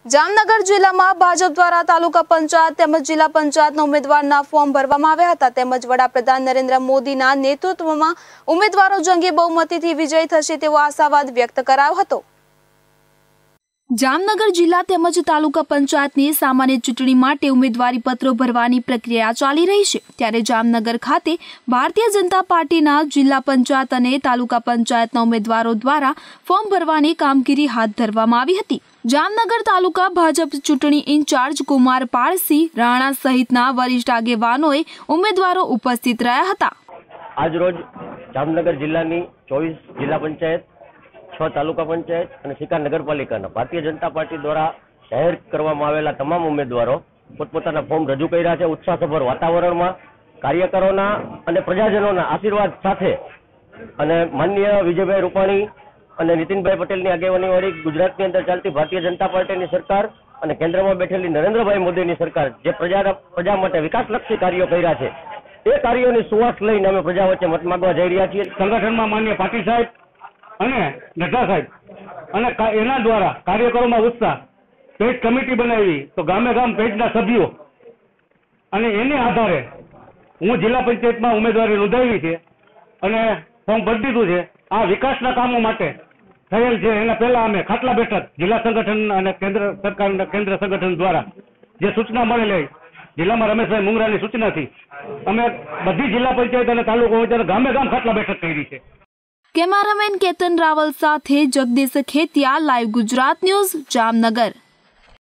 જામનગર જિલ્લામાં ભાજપ દ્વારા તાલુકા પંચાયત તેમજ જિલ્લા પંચાયતના ઉમેદવારના ફોર્મ ભરવામાં આવ્યા હતા તેમજ વડાપ્રધાન નરેન્દ્ર મોદીના નેતૃત્વમાં ઉમેદવારો જંગી બહુમતીથી વિજય થશે તેવો આશાવાદ વ્યક્ત કરાયો હતો। જામનગર જિલ્લા તેમજ તાલુકા પંચાયતની સામાન્ય ચૂંટણી માટે ઉમેદવારી પત્રો ભરવાની પ્રક્રિયા ચાલી રહી છે ત્યારે જામનગર ખાતે ભારતીય જનતા પાર્ટીના જિલ્લા પંચાયત અને તાલુકા પંચાયતના ઉમેદવારો દ્વારા ફોર્મ ભરવાની કામગીરી હાથ ધરવામાં આવી હતી। જામનગર તાલુકા ભાજપ ચૂંટણી ઇન્ચાર્જ કુમાર પાળસિંહ રાણા સહિતના વરિષ્ઠ આગેવાનોએ ઉમેદવારો ઉપસ્થિત રહ્યા હતા। આજ રોજ જામનગર જિલ્લાની 24 જિલ્લા પંચાયત 6 તાલુકા પંચાયત અને સિકાર નગરપાલિકાના ભારતીય જનતા પાર્ટી દ્વારા જાહેર કરવામાં આવેલા તમામ ઉમેદવારો પોતપોતાના ફોર્મ રજૂ કર્યા છે। ઉત્સાહસભર વાતાવરણમાં કાર્યકરોના અને પ્રજાજનોના આશીર્વાદ સાથે અને માનનીય વિજયભાઈ રૂપાણી અને નીતિનભાઈ પટેલની આગેવાનીવાળી ગુજરાતની અંદર ચાલતી ભારતીય જનતા પાર્ટીની સરકાર અને કેન્દ્રમાં બેઠેલી નરેન્દ્રભાઈ મોદીની સરકાર જે પ્રજા માટે વિકાસલક્ષી કાર્યો કર્યા છે એ કાર્યોની સુવાસ લઈને અમે પ્રજા વચ્ચે મત માંગવા જઈ રહ્યા છીએ। સંગઠનમાં માન્ય પાટીલ સાહેબ અને નડ્ડા સાહેબ અને એના દ્વારા કાર્યકરોમાં ઉત્સાહ પેજ કમિટી બનાવી તો ગામે ગામ પેજના સભ્યો અને એને આધારે હું જિલ્લા પંચાયતમાં ઉમેદવારી નોંધાવી છે અને ફોર્મ ભરી દીધું છે। આ વિકાસના કામો માટે થયેલ છે એના પહેલા અમે ખાટલા બેઠક જિલ્લા સંગઠન અને કેન્દ્ર સરકારના કેન્દ્ર સંગઠન દ્વારા જે સૂચના મળેલી જિલ્લામાં રમેશભાઈ મુંગરાની સૂચનાથી અમે બધી જિલ્લા પંચાયત અને તાલુકો વચ્ચે ગામે ગામ ખાટલા બેઠક કરી છે। કેમેરામેન કેતન રાવલ સાથે જગદીશ ખેતિયા, લાઈવ ગુજરાત ન્યૂઝ, જામનગર।